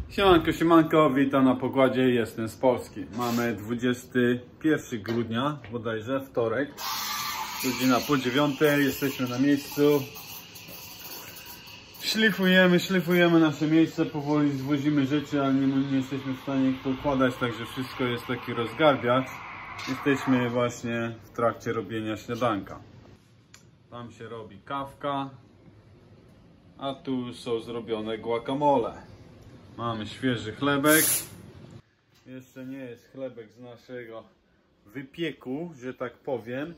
Siemanko, siemanko, witam na pokładzie, jestem z Polski. Mamy 21 grudnia, bodajże wtorek, godzina po 9, jesteśmy na miejscu. Szlifujemy nasze miejsce, powoli zwozimy rzeczy, ale nie jesteśmy w stanie ich poukładać, także wszystko jest taki rozgarbiacz. Jesteśmy właśnie w trakcie robienia śniadanka. Tam się robi kawka, a tu są zrobione guacamole. Mamy świeży chlebek. Jeszcze nie jest chlebek z naszego wypieku, że tak powiem.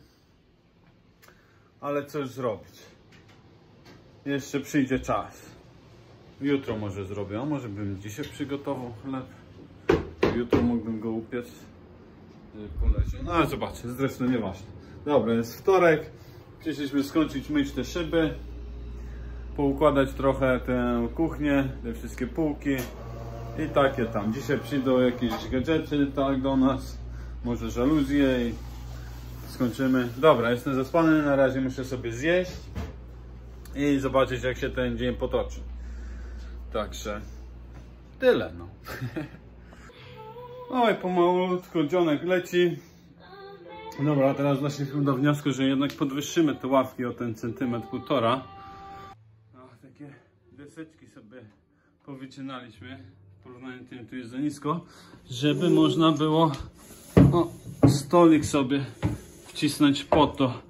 Ale coś zrobić. Jeszcze przyjdzie czas. Jutro może zrobię, a może bym dzisiaj przygotował chleb. Jutro mógłbym go upiec. Poleciał. No ale zobaczcie, zresztą nieważne. Dobra, jest wtorek. Przyszliśmy skończyć myć te szyby. Poukładać trochę tę kuchnię, te wszystkie półki i takie tam. Dzisiaj przyjdą jakieś gadżety tak do nas, może żaluzje i skończymy. Dobra, jestem zaspany, na razie muszę sobie zjeść i zobaczyć, jak się ten dzień potoczy. Także tyle, no. No i pomalutko dzionek leci. Dobra, teraz doszliśmy do wniosku, że jednak podwyższymy te ławki o ten centymetr, półtora. Takie deseczki sobie powycinaliśmy, w porównaniu z tym tu jest za nisko, żeby można było stolik sobie wcisnąć pod to,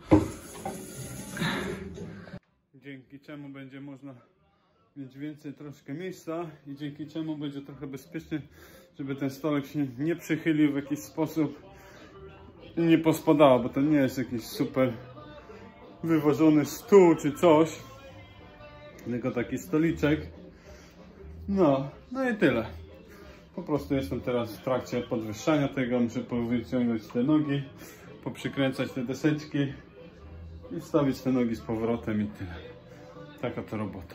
dzięki czemu będzie można mieć więcej troszkę miejsca i dzięki czemu będzie trochę bezpiecznie, żeby ten stolek się nie przychylił w jakiś sposób i nie pospadało, bo to nie jest jakiś super wyważony stół czy coś, tylko taki stoliczek. No i tyle. Po prostu jestem teraz w trakcie podwyższania tego. Muszę powyciągnąć te nogi, poprzykręcać te deseczki i wstawić te nogi z powrotem i tyle. Taka to robota.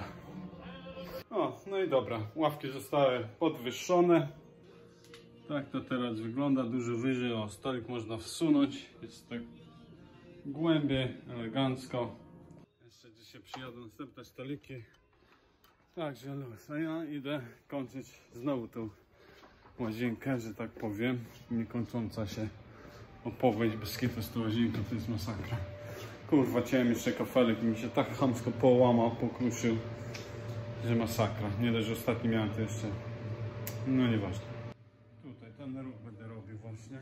No i dobra. Ławki zostały podwyższone. Tak to teraz wygląda. Dużo wyżej. O, stolik można wsunąć. Jest tak głębiej, elegancko. Jeszcze dzisiaj przyjadą następne stoliki. Także luz. A ja idę kończyć znowu tą łazienkę, że tak powiem. Niekończąca się opowieść bez kitu z tą łazienką, to jest masakra. Kurwa, chciałem jeszcze kafelek i mi się tak chamsko połamał, pokruszył, że masakra. Nie dość, że ostatni miałem, to jeszcze... No nieważne. Tutaj ten ruch będę robił właśnie.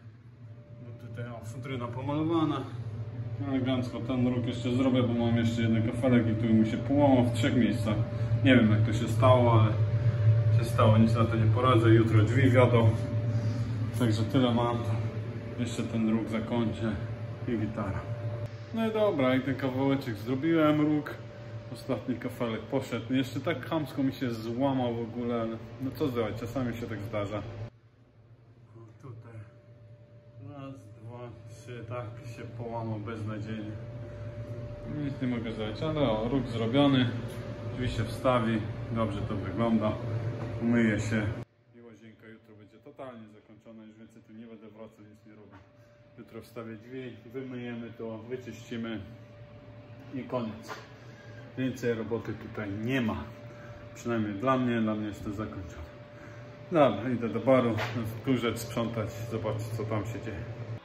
Bo tutaj futryna pomalowana. Elegancko ten róg jeszcze zrobię, bo mam jeszcze jeden kafelek i tu mi się połamał w 3 miejscach. Nie wiem, jak to się stało, ale się stało, nic na to nie poradzę. Jutro drzwi wiodą. Także tyle mam. Jeszcze ten róg zakończę i gitara. No i dobra, i ten kawałeczek zrobiłem, róg. Ostatni kafelek poszedł. Jeszcze tak chamsko mi się złamał w ogóle, ale no co zrobić, czasami się tak zdarza. Tutaj. Raz, dwa, trzy, tak się połamał beznadziejnie. Nic nie mogę zrobić, ale róg zrobiony. Drzwi się wstawi, dobrze to wygląda. Umyję się i łazienka jutro będzie totalnie zakończona. Już więcej tu nie będę wracał, nic nie robię. Jutro wstawię drzwi, wymyjemy to, wyczyścimy i koniec. Więcej roboty tutaj nie ma. Przynajmniej dla mnie jest to zakończone. Dobra, idę do baru, kurzec sprzątać, zobaczyć, co tam się dzieje.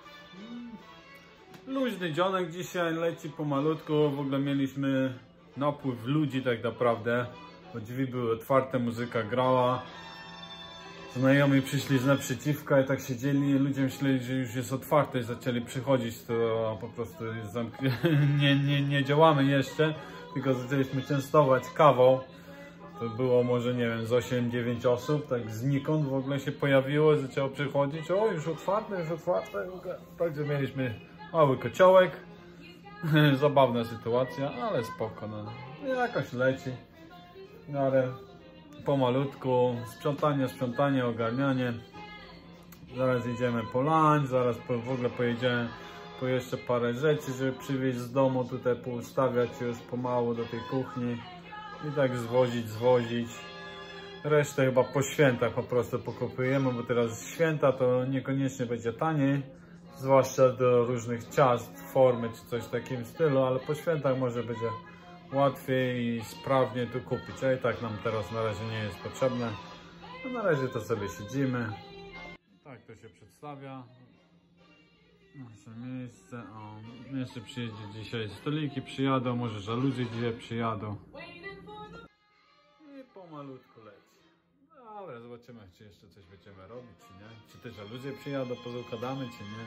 Luźny dzionek dzisiaj, leci pomalutku. W ogóle mieliśmy napływ ludzi tak naprawdę. Bo drzwi były otwarte, muzyka grała. Znajomi przyszli z naprzeciwka i tak siedzieli. Ludzie myśleli, że już jest otwarte i zaczęli przychodzić. To po prostu jest nie działamy jeszcze, tylko zaczęliśmy częstować kawą. To było może, nie wiem, z 8-9 osób, tak znikąd w ogóle się pojawiło, zaczęło przychodzić. O, już otwarte, już otwarte. Także mieliśmy mały kociołek. Zabawna sytuacja, ale spoko, no. Jakoś leci. Ale pomalutku, sprzątanie, ogarnianie. Zaraz idziemy po lunch, zaraz w ogóle pojedziemy po jeszcze parę rzeczy, żeby przywieźć z domu, tutaj poustawiać już pomału do tej kuchni i tak zwozić. Resztę chyba po świętach po prostu pokupujemy, bo teraz święta to niekoniecznie będzie taniej, zwłaszcza do różnych ciast, formy czy coś w takim stylu, ale po świętach może będzie łatwiej i sprawnie tu kupić, a i tak nam teraz na razie nie jest potrzebne. A na razie to sobie siedzimy. Tak to się przedstawia. Nasze miejsce. O, jeszcze przyjedzie dzisiaj stoliki, przyjadą, może żaluzje dzisiaj przyjadą. I pomalutku leci. Dobra, zobaczymy, czy jeszcze coś będziemy robić, czy nie. Czy te żaluzje przyjadą, pozukładamy, czy nie.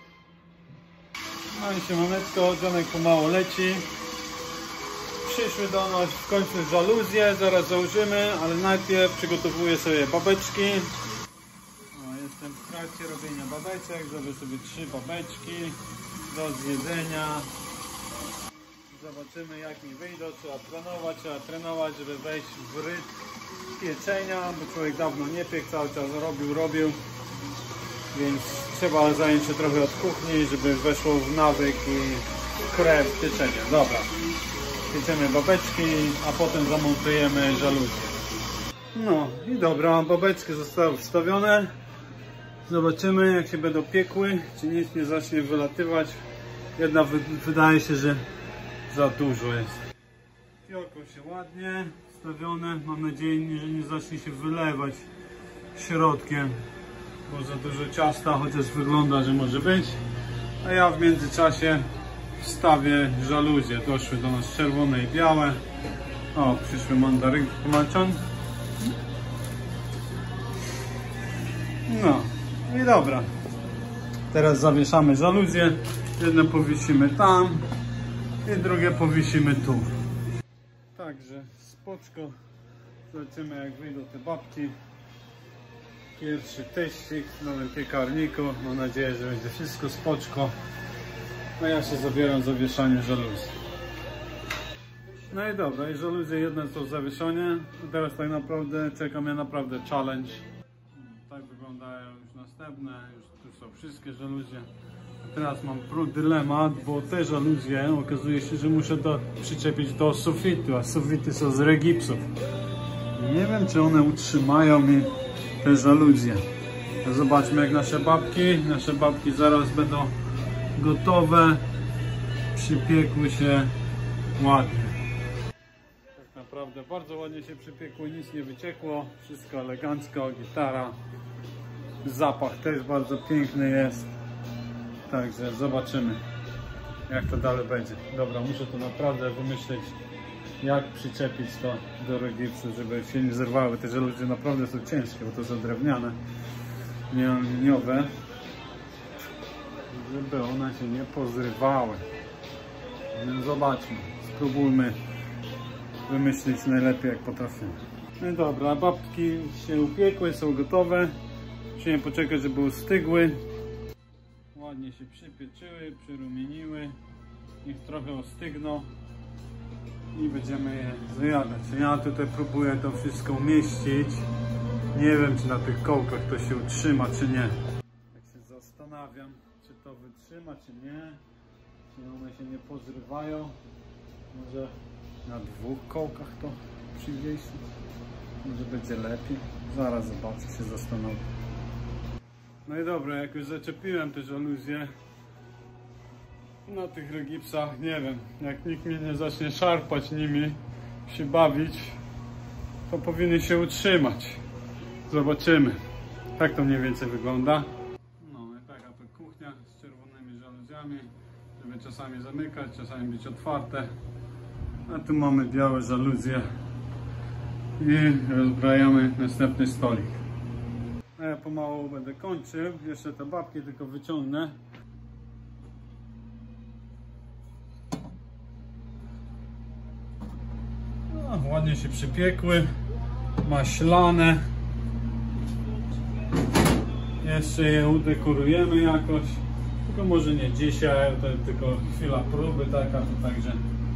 No i siemaneczko, dzionek pomału leci. Przyszły do nas w końcu żaluzje, zaraz założymy, ale najpierw przygotowuję sobie babeczki. Jestem w trakcie robienia babeczek, zrobię sobie 3 babeczki do zjedzenia. Zobaczymy, jak mi wyjdą, trzeba trenować, żeby wejść w rytm pieczenia, bo człowiek dawno nie piekł, cały czas robił, więc trzeba zająć się trochę od kuchni, żeby weszło w nawyk i krew pieczenia. Dobra, pieczemy babeczki, a potem zamontujemy żaluzję. No i dobra, babeczki zostały wstawione. Zobaczymy, jak się będą piekły, czy nic nie zacznie wylatywać. Jedna wydaje się, że za dużo jest. Piorką się ładnie wstawione. Mam nadzieję, że nie zacznie się wylewać środkiem, bo za dużo ciasta, chociaż wygląda, że może być. A ja w międzyczasie wstawię żaluzje. Doszły do nas czerwone i białe. O, przyszły mandarynki pomaczone. No i dobra. Teraz zawieszamy żaluzję. Jedno powiesimy tam i drugie powiesimy tu. Także spoczko. Zobaczymy, jak wyjdą te babki. Pierwszy teścik w nowym piekarniku. Mam nadzieję, że będzie wszystko spoczko. A ja się zabieram za wieszanie żaluzji. No i dobra, i żaluzje jedne są w zawieszenie. Teraz tak naprawdę czeka mnie naprawdę challenge. Tak wyglądają już następne, już tu są wszystkie żaluzje. A teraz mam dylemat, bo te żaluzje okazuje się, że muszę to przyczepić do sufitu, a sufity są z regipsów. Nie wiem, czy one utrzymają mi te żaluzje. Zobaczmy, jak nasze babki zaraz będą gotowe, przypiekły się ładnie. Tak naprawdę bardzo ładnie się przypiekły, nic nie wyciekło, wszystko elegancko, gitara. Zapach też bardzo piękny jest. Także zobaczymy, jak to dalej będzie. Dobra, muszę to naprawdę wymyślić, jak przyczepić to do regipsu, żeby się nie zerwały. Te żaluzje naprawdę są ciężkie, bo to są drewniane, nie aluminiowe, żeby one się nie pozrywały. Więc zobaczmy, spróbujmy wymyślić najlepiej, jak potrafimy. No dobra, babki się upiekły, są gotowe. Musimy poczekać, żeby ustygły. Ładnie się przypieczyły, przyrumieniły. Niech trochę ostygną i będziemy je zjadać. Ja tutaj próbuję to wszystko umieścić. Nie wiem, czy na tych kołkach to się utrzyma, czy nie. Tak się zastanawiam, czy to wytrzyma, czy nie. Czy one się nie pozrywają. Może na 2 kołkach to przywiesić. Może będzie lepiej. Zaraz zobaczę, się zastanowię. No i dobra, jak już zaczepiłem te żaluzje na tych regipsach, nie wiem, jak nikt mnie nie zacznie szarpać nimi, się bawić, to powinny się utrzymać. Zobaczymy. Tak to mniej więcej wygląda. No i taka to kuchnia z czerwonymi żaluzjami, żeby czasami zamykać, czasami być otwarte. A tu mamy białe żaluzje i rozbrajamy następny stolik. A ja pomału będę kończył, jeszcze te babki tylko wyciągnę. No, ładnie się przypiekły, maślane. Jeszcze je udekorujemy jakoś, tylko może nie dzisiaj, to tylko chwila próby taka, to także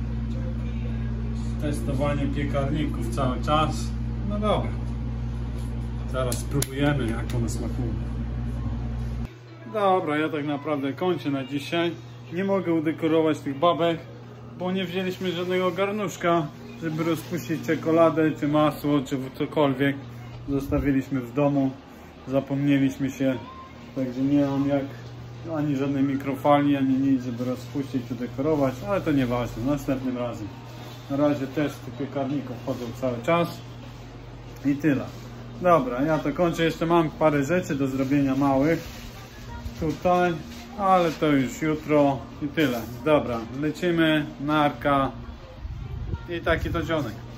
testowanie piekarników cały czas. No dobra. Zaraz spróbujemy, jak one smakują. Dobra, ja tak naprawdę kończę na dzisiaj. Nie mogę udekorować tych babek, bo nie wzięliśmy żadnego garnuszka, żeby rozpuścić czekoladę, czy masło, czy cokolwiek. Zostawiliśmy w domu, zapomnieliśmy się, także nie mam jak ani żadnej mikrofali, ani nic, żeby rozpuścić, czy dekorować, ale to nieważne, następnym razem. Na razie testy piekarników chodzą cały czas i tyle. Dobra, ja to kończę. Jeszcze mam parę rzeczy do zrobienia małych tutaj, ale to już jutro i tyle. Dobra, lecimy, narka i taki to dzionek.